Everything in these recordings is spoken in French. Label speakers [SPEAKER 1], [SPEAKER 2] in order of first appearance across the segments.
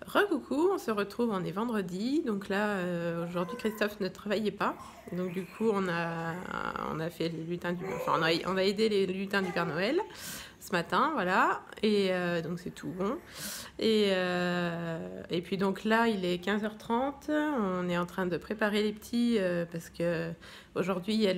[SPEAKER 1] Recoucou, on se retrouve, on est vendredi, donc là aujourd'hui Christophe ne travaillait pas, donc du coup on a fait les lutins du, enfin on a aidé les lutins du Père Noël ce matin, voilà, et donc c'est tout bon, et puis donc là il est 15h30, on est en train de préparer les petits parce que aujourd'hui il y a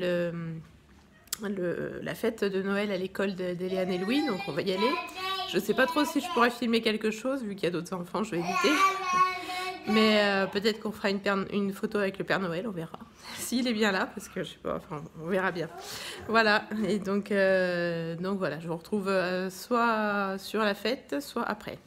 [SPEAKER 1] la fête de Noël à l'école d'Eliane et Louis, donc on va y aller. Je sais pas trop si je pourrais filmer quelque chose, vu qu'il y a d'autres enfants, je vais éviter. Mais peut-être qu'on fera une photo avec le Père Noël, on verra. S'il est bien là, parce que je sais pas, enfin, on verra bien. Voilà, et donc voilà, je vous retrouve soit sur la fête, soit après.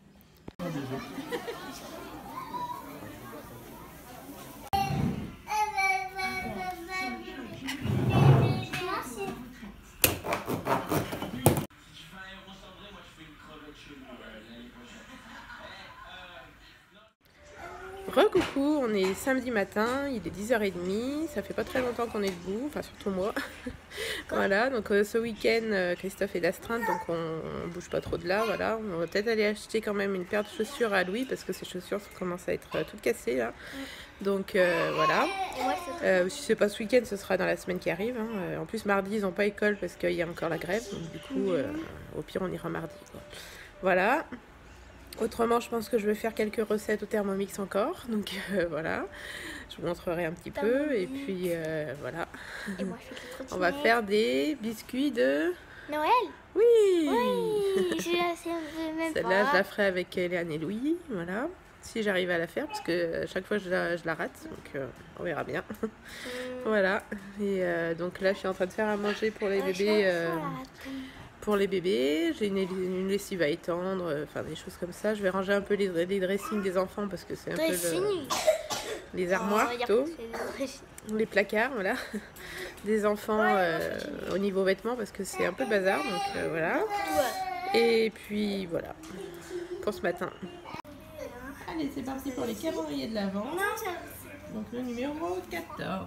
[SPEAKER 1] Recoucou, on est samedi matin, il est 10h30, ça fait pas très longtemps qu'on est debout, enfin surtout moi. Voilà, donc ce week-end Christophe est d'astreinte, donc on bouge pas trop de là, voilà. On va peut-être aller acheter quand même une paire de chaussures à Louis parce que ses chaussures commencent à être toutes cassées là. Donc voilà. Si c'est pas ce week-end, ce sera dans la semaine qui arrive. Hein. En plus mardi ils n'ont pas école parce qu'il y a encore la grève, donc du coup au pire on ira mardi, quoi. Voilà. Autrement, je pense que je vais faire quelques recettes au Thermomix encore, donc voilà, je vous montrerai un petit peu, et puis voilà.
[SPEAKER 2] Et moi,
[SPEAKER 1] on va faire des biscuits de
[SPEAKER 2] Noël.
[SPEAKER 1] Oui,
[SPEAKER 2] Oui,
[SPEAKER 1] celle-là, je la ferai avec Eliane et Louis, voilà, si j'arrive à la faire, parce que chaque fois je la rate, donc on verra bien. Voilà, et donc là, je suis en train de faire à manger pour les bébés. Pour les bébés, j'ai une lessive à étendre, enfin des choses comme ça. Je vais ranger un peu les dressings des enfants parce que c'est un peu les armoires plutôt, les placards, voilà, des enfants au niveau vêtements parce que c'est un peu le bazar, donc voilà. Et puis voilà, pour ce matin. Allez, c'est parti pour les calendriers de l'Avent. Donc le numéro 14.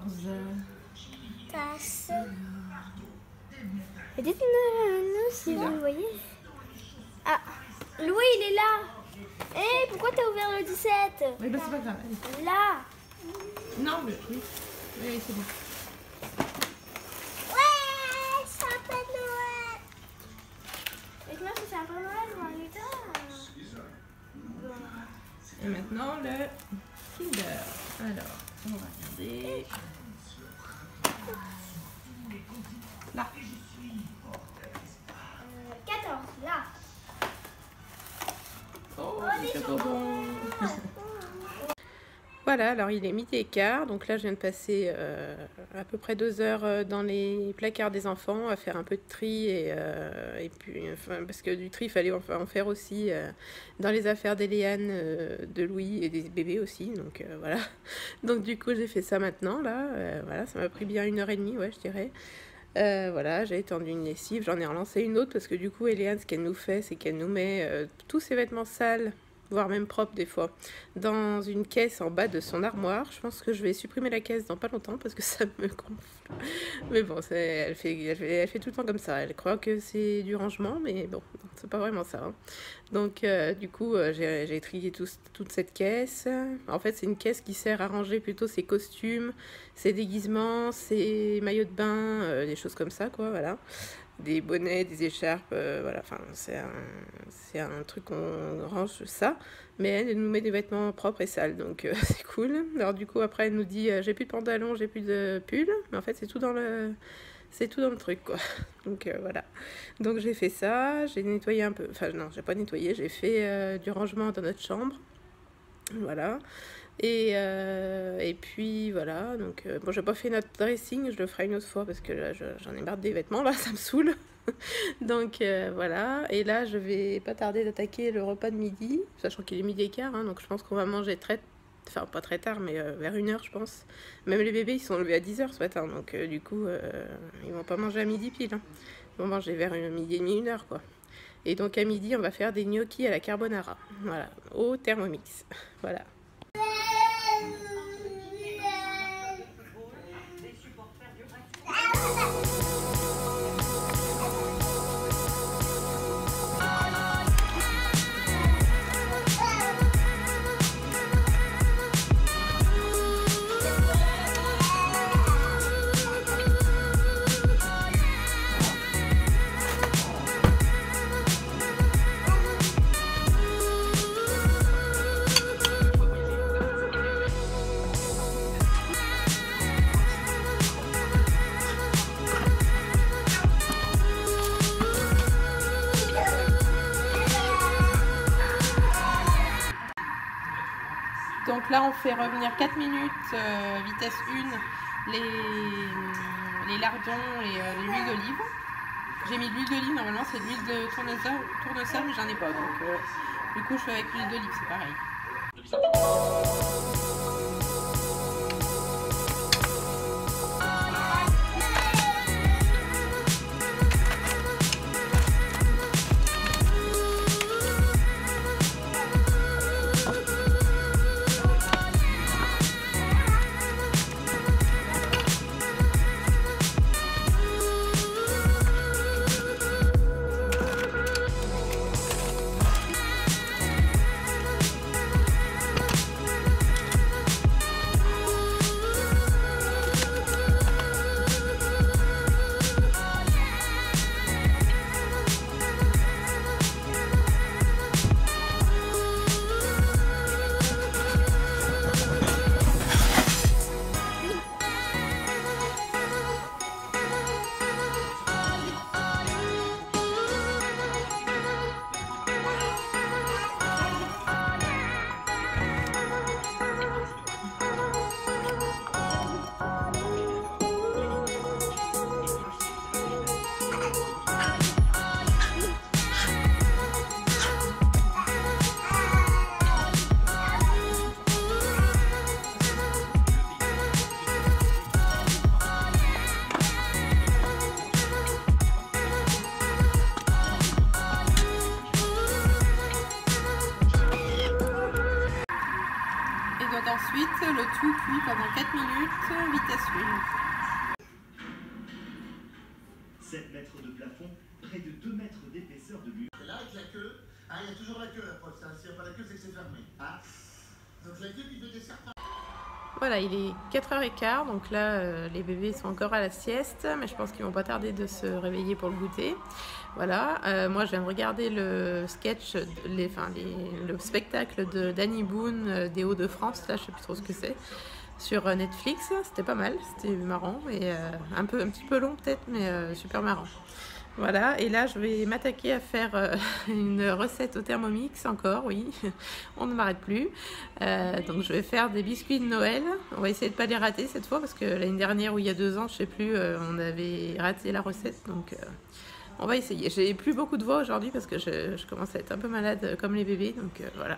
[SPEAKER 2] Et dites-nous si vous voyez. Ah, Louis, il est là. Eh, pourquoi t'as ouvert le 17?
[SPEAKER 1] Oui, bah c'est pas grave, allez.
[SPEAKER 2] Là.
[SPEAKER 1] Non, mais oui, oui, c'est bon.
[SPEAKER 2] Ouais, sapin de Noël. Et toi, c'est sapin de Noël ou un lutin?
[SPEAKER 1] Et maintenant le Kinder. Alors, on va regarder. Là.
[SPEAKER 2] 14, là.
[SPEAKER 1] Oh, c'est trop bon. Voilà, alors il est 12h15, donc là je viens de passer à peu près 2 heures dans les placards des enfants à faire un peu de tri et puis enfin, parce que du tri il fallait en faire aussi dans les affaires d'Eliane, de Louis et des bébés aussi, donc voilà. Donc du coup j'ai fait ça maintenant là, voilà, ça m'a pris bien 1h30, ouais, je dirais. Voilà, j'ai étendu une lessive, j'en ai relancé une autre parce que du coup Eliane, ce qu'elle nous fait, c'est qu'elle nous met tous ses vêtements sales, voire même propres des fois, dans une caisse en bas de son armoire. Je pense que je vais supprimer la caisse dans pas longtemps parce que ça me gonfle. Mais bon, elle fait tout le temps comme ça. Elle croit que c'est du rangement, mais bon, c'est pas vraiment ça. Hein. Donc du coup, j'ai trié toute cette caisse. En fait, c'est une caisse qui sert à ranger plutôt ses costumes, ses déguisements, ses maillots de bain, des choses comme ça, quoi, voilà. Des bonnets, des écharpes, voilà, enfin c'est un truc qu'on range ça, mais elle nous met des vêtements propres et sales, donc c'est cool. Alors du coup après elle nous dit j'ai plus de pantalon, j'ai plus de pull, mais en fait c'est tout dans le truc, quoi. Donc voilà, donc j'ai fait ça, j'ai nettoyé un peu, enfin non, j'ai pas nettoyé, j'ai fait du rangement dans notre chambre, voilà. Et puis voilà, donc bon, j'ai pas fait notre dressing, je le ferai une autre fois parce que là j'en ai marre des vêtements, là ça me saoule. Donc voilà, et là je vais pas tarder d'attaquer le repas de midi, sachant qu'il est 12h15, hein, donc je pense qu'on va manger enfin pas très tard, mais vers 1h je pense. Même les bébés ils sont levés à 10h ce matin, donc du coup ils vont pas manger à midi pile, hein. Ils vont manger vers midi et demi, 1h quoi. Et donc à midi on va faire des gnocchis à la carbonara, voilà, au Thermomix, voilà. Donc là, on fait revenir 4 minutes, vitesse 1, les lardons et l'huile d'olive. J'ai mis de l'huile d'olive, normalement c'est de l'huile de tournesol, mais j'en ai pas. Donc du coup, je fais avec l'huile d'olive, c'est pareil. Ensuite, le tout cuit pendant 4 minutes, vitesse 1.
[SPEAKER 3] 7 mètres de plafond, près de 2 mètres d'épaisseur de mur.
[SPEAKER 4] Et là, avec la queue, il y a toujours la queue la preuve. S'il n'y a pas la queue, c'est que c'est fermé. Donc la queue qui fait des certains.
[SPEAKER 1] Voilà, il est 4h15, donc là les bébés sont encore à la sieste, mais je pense qu'ils vont pas tarder de se réveiller pour le goûter. Voilà, moi je viens de regarder le sketch, le spectacle de Danny Boone des Hauts-de-France, là je sais plus trop ce que c'est, sur Netflix. C'était pas mal, c'était marrant et un petit peu long peut-être, mais super marrant. Voilà, et là je vais m'attaquer à faire une recette au Thermomix encore, oui, on ne m'arrête plus. Donc je vais faire des biscuits de Noël, on va essayer de ne pas les rater cette fois, parce que l'année dernière ou il y a 2 ans, je sais plus, on avait raté la recette, donc on va essayer. J'ai plus beaucoup de voix aujourd'hui parce que je commence à être un peu malade comme les bébés, donc voilà.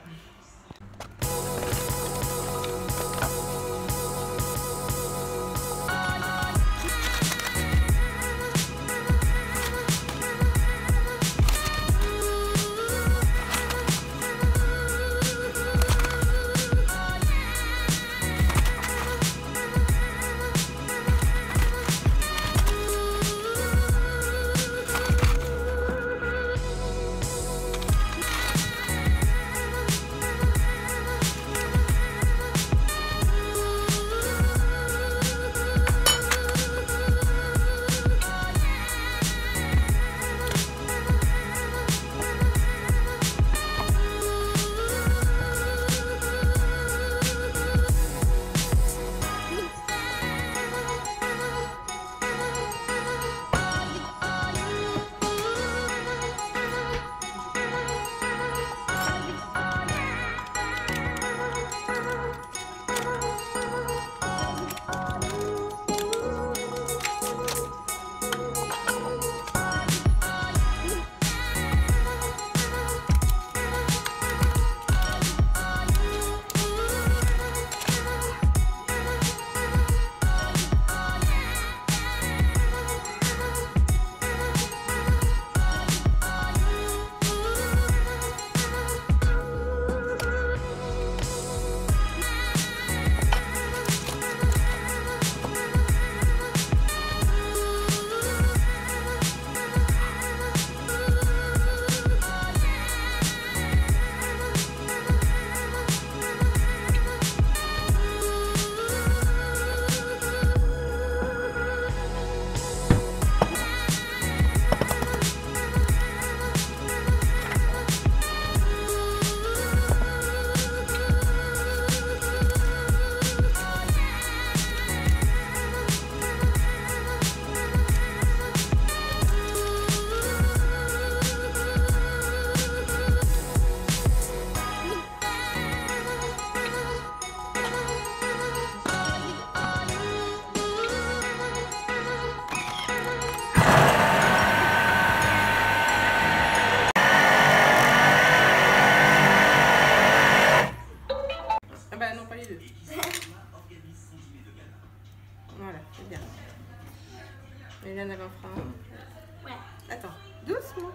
[SPEAKER 1] Eliane, elle en fera un.
[SPEAKER 2] Ouais.
[SPEAKER 1] Attends, doucement.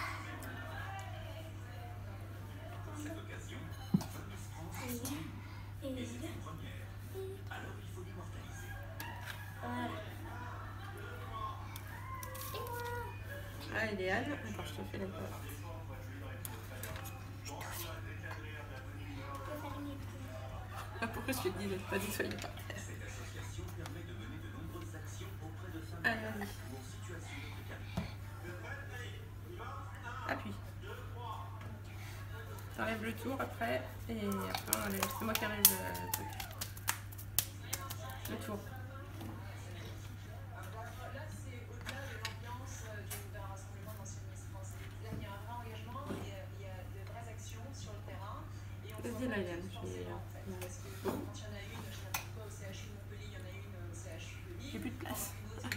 [SPEAKER 1] Ah, Eliane, attends, je te fais la peur. Ah, pourquoi je te dis d'être pas disponible par terre? Allez, vas-y. Appuie. T'enlèves le tour après, et après on enlève. C'est moi qui enlève le truc. Le tour. Vas-y, là, Eliane. J'ai plus de place.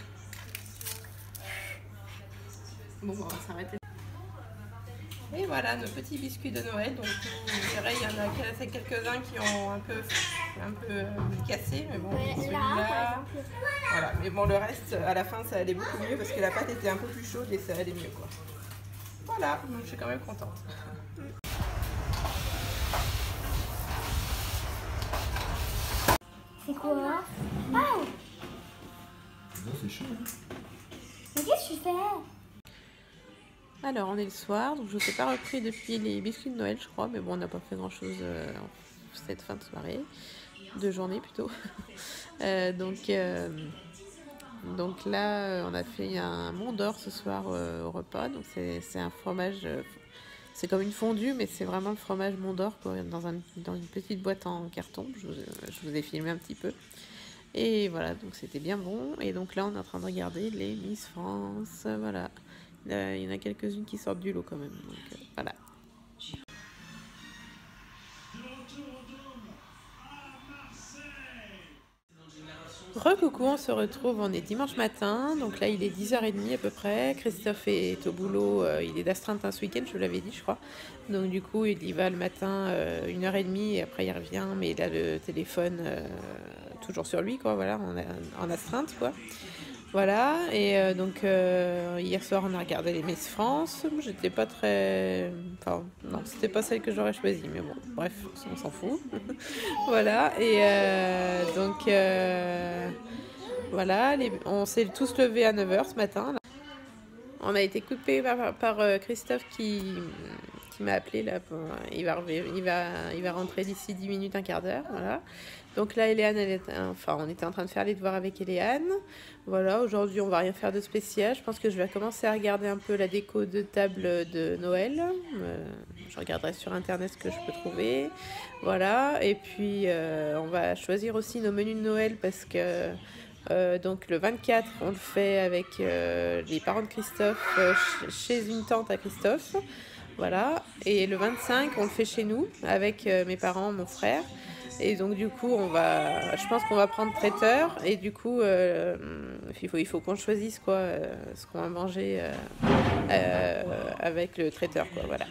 [SPEAKER 1] Bon, on va s'arrêter. Et voilà, nos petits biscuits de Noël. Donc, je dirais, il y en a quelques-uns qui ont un peu cassé, mais bon, celui-là. Voilà, mais bon, le reste, à la fin, ça allait beaucoup mieux parce que la pâte était un peu plus chaude et ça allait mieux, quoi. Voilà, donc je suis quand même contente.
[SPEAKER 2] C'est quoi? Ah!
[SPEAKER 4] C'est chaud, hein?
[SPEAKER 2] Mais qu'est-ce que tu fais?
[SPEAKER 1] Alors, on est le soir, donc je ne vous ai pas repris depuis les biscuits de Noël, je crois, mais bon, on n'a pas fait grand-chose cette fin de soirée, de journée plutôt. Donc là, on a fait un Mont d'Or ce soir au repas, donc c'est un fromage, c'est comme une fondue, mais c'est vraiment le fromage Mont d'Or dans une petite boîte en carton. Je vous ai filmé un petit peu. Et voilà, donc c'était bien bon. Et donc là, on est en train de regarder les Miss France. Voilà. Il y en a quelques-unes qui sortent du lot quand même. Donc voilà. Recoucou, on se retrouve, on est dimanche matin, donc là il est 10h30 à peu près, Christophe est au boulot, il est d'astreinte ce week-end, je vous l'avais dit je crois, donc du coup il y va le matin 1h30 et après il revient, mais il a le téléphone toujours sur lui quoi, voilà, en astreinte quoi. Voilà, et donc hier soir on a regardé les Miss France, j'étais pas très... Enfin, non, c'était pas celle que j'aurais choisie, mais bon, bref, on s'en fout. Voilà, et donc voilà, on s'est tous levés à 9h ce matin. Là. On a été coupé par Christophe qui m'a appelé, là, il va rentrer d'ici 10 minutes, un quart d'heure, voilà. Donc là, Eliane, on était en train de faire les devoirs avec Eliane. Voilà, aujourd'hui, on va rien faire de spécial. Je pense que je vais commencer à regarder un peu la déco de table de Noël. Je regarderai sur Internet ce que je peux trouver. Voilà, et puis on va choisir aussi nos menus de Noël parce que donc le 24, on le fait avec les parents de Christophe chez une tante à Christophe. Voilà, et le 25, on le fait chez nous avec mes parents, mon frère. Et donc du coup, je pense qu'on va prendre traiteur et du coup, il faut qu'on choisisse quoi, ce qu'on va manger avec le traiteur, quoi, voilà.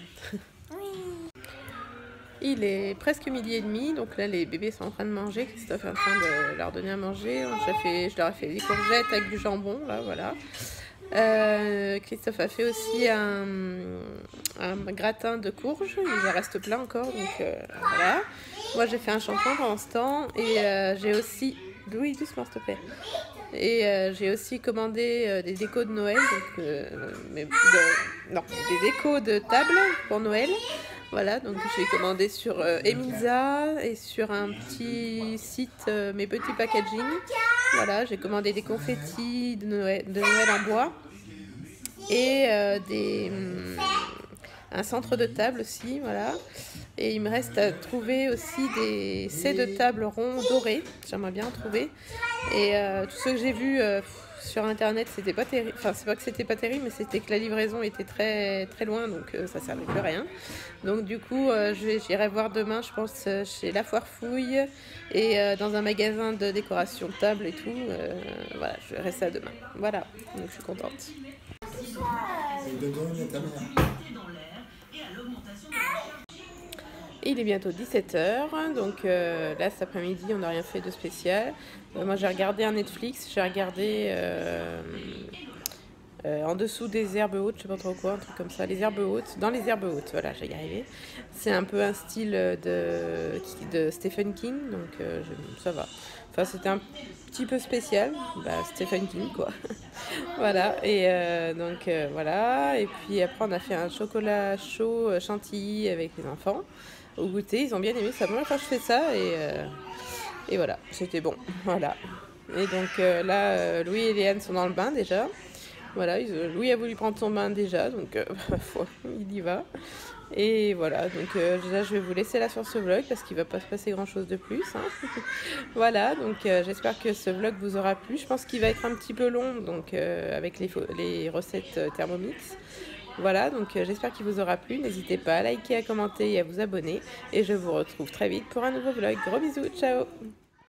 [SPEAKER 1] Il est presque 12h30, donc là les bébés sont en train de manger. Christophe est en train de leur donner à manger. Je leur ai fait des courgettes avec du jambon, là, voilà. Christophe a fait aussi un gratin de courges, il en reste plein encore, donc voilà. Moi j'ai fait un shampoing pendant ce temps et j'ai aussi... Louis, doucement s'il te plaît. Et j'ai aussi commandé des décos de Noël, donc, des décos de table pour Noël. Voilà, donc j'ai commandé sur Emilza et sur un petit site, mes petits packaging. Voilà, j'ai commandé des confettis de Noël en bois et un centre de table aussi, voilà. Et il me reste à trouver aussi des sets de table ronds dorés, j'aimerais bien en trouver. Et tout ce que j'ai vu sur internet, c'était pas terrible. Enfin, c'est pas que c'était pas terrible, mais c'était que la livraison était très très loin, donc ça servait plus à rien. Donc du coup, j'irai voir demain, je pense, chez La Foire Fouille et dans un magasin de décoration de table et tout. Voilà, je verrai ça demain. Voilà, donc je suis contente. Et il est bientôt 17 h, donc là cet après-midi on n'a rien fait de spécial. Moi j'ai regardé un Netflix, j'ai regardé en dessous des herbes hautes, je sais pas trop quoi, un truc comme ça, les herbes hautes, dans les herbes hautes, voilà, j'ai y arrivé. C'est un peu un style de Stephen King, donc ça va. Enfin c'était un petit peu spécial, Stephen King quoi. Voilà, et donc voilà, et puis après on a fait un chocolat chaud chantilly avec les enfants au goûter, ils ont bien aimé, c'est la première fois que je fais ça, et voilà, c'était bon, voilà. Et donc là, Louis et Léane sont dans le bain déjà, voilà, Louis a voulu prendre son bain déjà, donc il y va. Et voilà, donc déjà je vais vous laisser là sur ce vlog parce qu'il va pas se passer grand chose de plus, hein. Voilà, donc j'espère que ce vlog vous aura plu. Je pense qu'il va être un petit peu long, donc avec les recettes Thermomix. Voilà, donc j'espère qu'il vous aura plu. N'hésitez pas à liker, à commenter et à vous abonner. Et je vous retrouve très vite pour un nouveau vlog. Gros bisous, ciao!